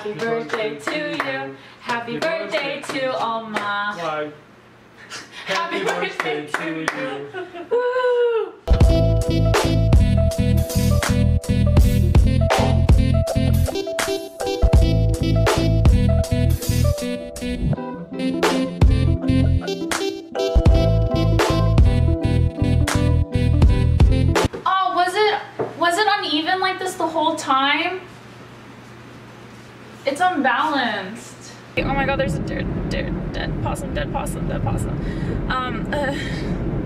Happy birthday to you. Happy birthday to Oma. Why? Happy birthday to you. Woo! Oh, was it uneven like this the whole time? It's unbalanced. Oh my god, there's a dead possum, dead possum, dead possum.